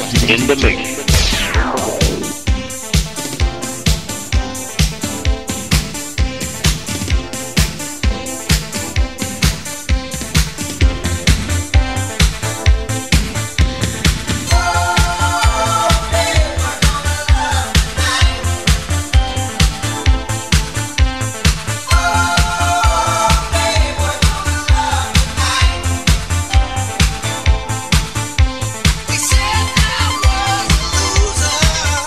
in the mix. They said I was a loser.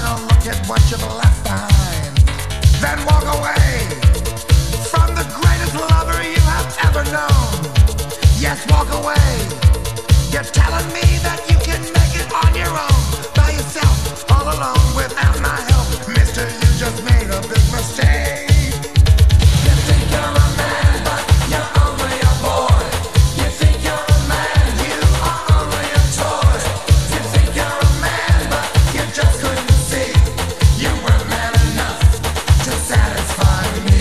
a look at what you've left behind. Then walk away from the greatest lover you have ever known. Yes, walk away. You're telling me that you can make it on your own, by yourself, all alone, without my help. Mister, you just made a big mistake. You think you're a man, but you're only a boy. You think you're a man, you are only a toy. You think you're a man, but you just couldn't see. You weren't man enough to satisfy me.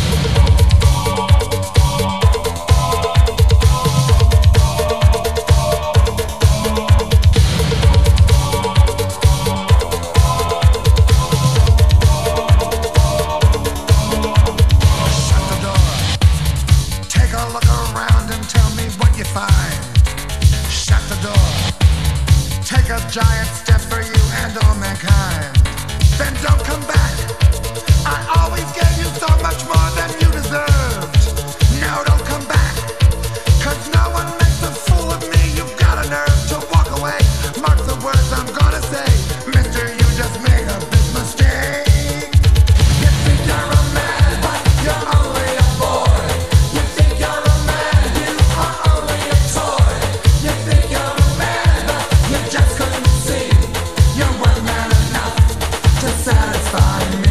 Giant step for you and all mankind. Then don't come back. I always gave you so much more than you deserved. No, don't come back. Cause no one makes a fool of me. You've got a nerve to walk away. Mark the words I'm gonna say. Mister, you just made a big mistake. You think you're a man, but you're only a boy. You think you're a man, you are only a toy. You think you're a man, but you just couldn't. You weren't man enough to satisfy me.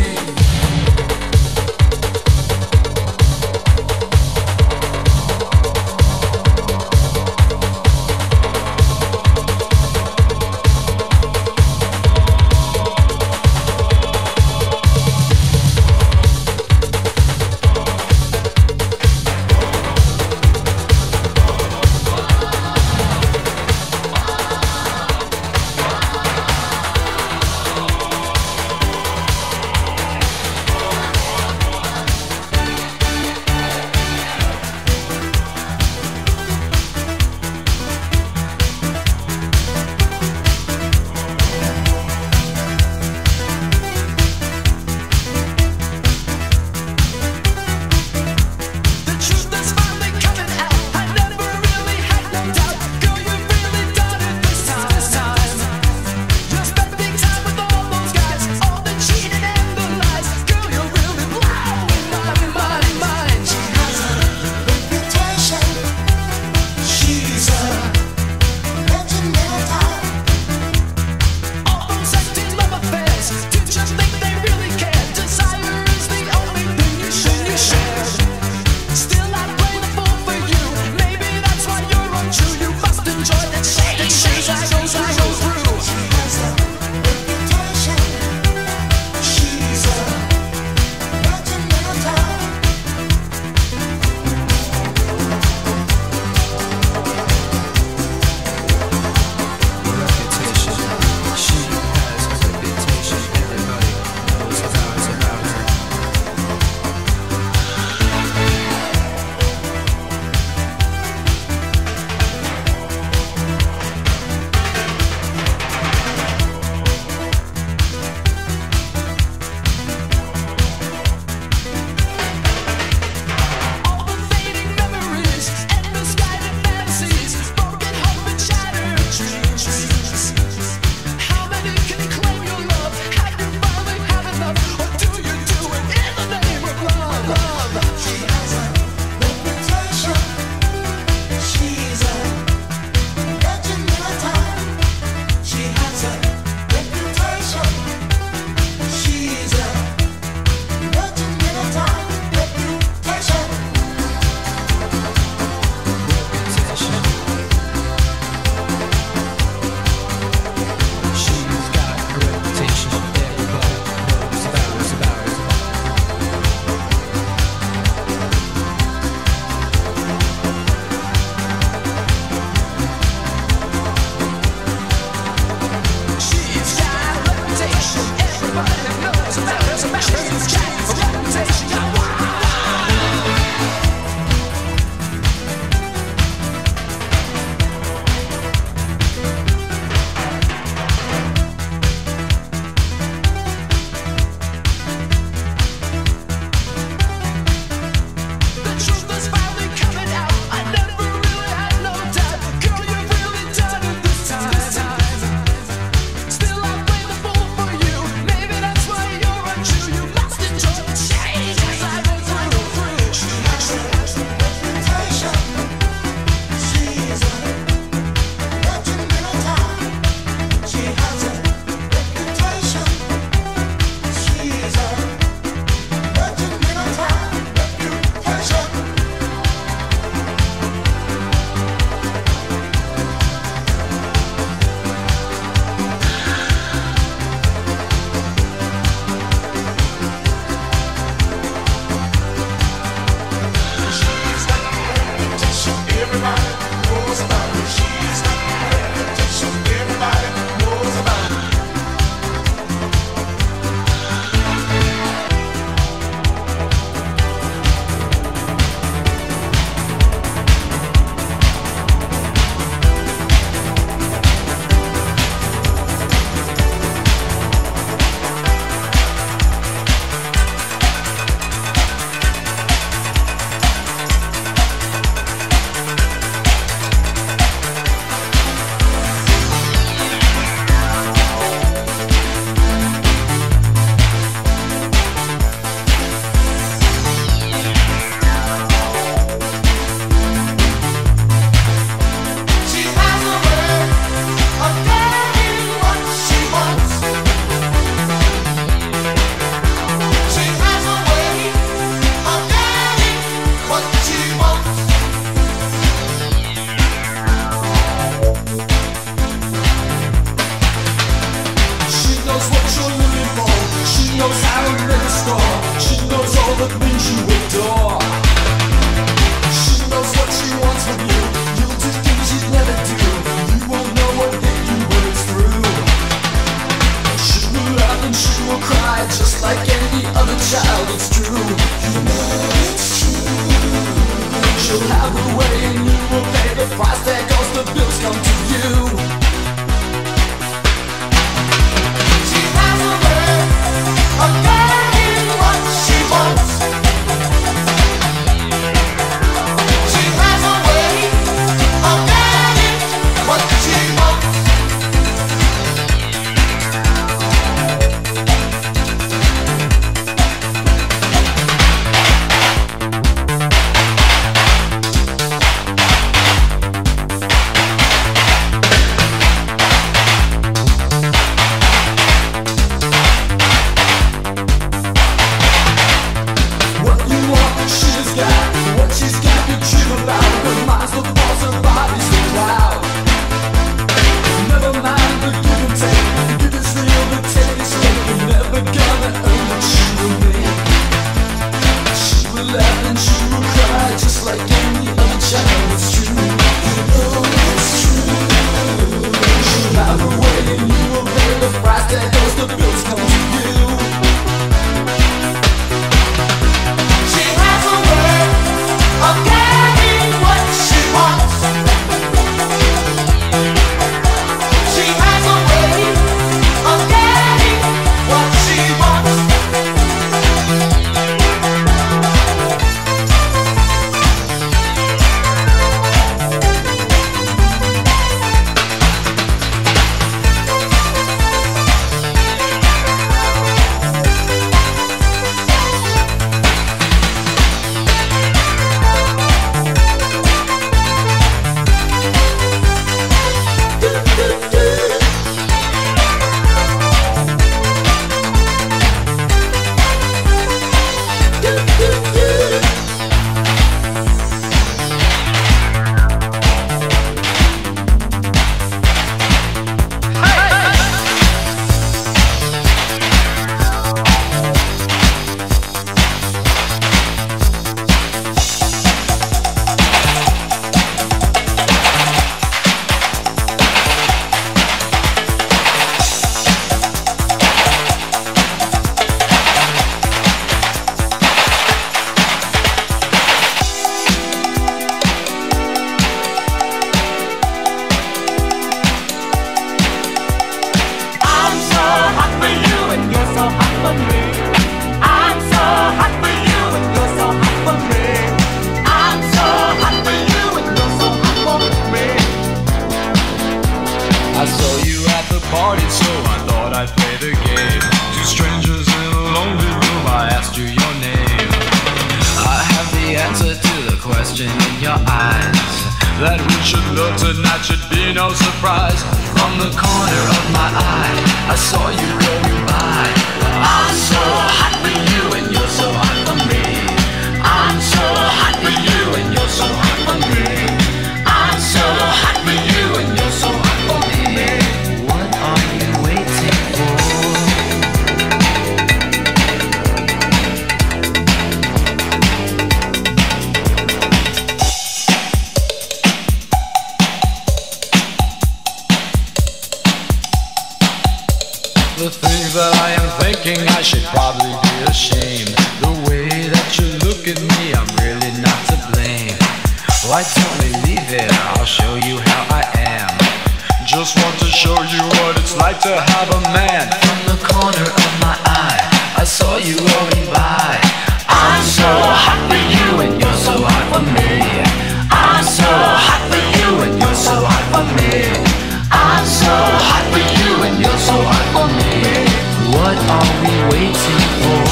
knows how to make a score. She knows all the things you adore. She knows what she wants from you. You'll do things you'd never do. You won't know what hit you when it's through. She will laugh and she will cry, just like any other child. It's true. You know it's true. She'll have her way and you will pay the price. There goes the bills come to you. She has a way of getting what she wants. She has a way of getting what she wants. That we should love tonight should be no surprise. From the corner of my eye, I saw you going by. I'm so hot for you and you're so hot for me. I'm so hot for you and you're so hot for me. I'm so hot for you and you're so hot for me. What are you waiting for? The things that I am thinking, I should probably be ashamed. The way that you look at me, I'm really not to blame. Why don't we leave it? I'll show you how I am. Just want to show you what it's like to have a man. From the corner of my eye, I saw you going by. I'm so hot for you and you're so hot for me. I'm so hot for you and you're so hot for me. I'm so hot for you and you're so hot for me. What are we waiting for?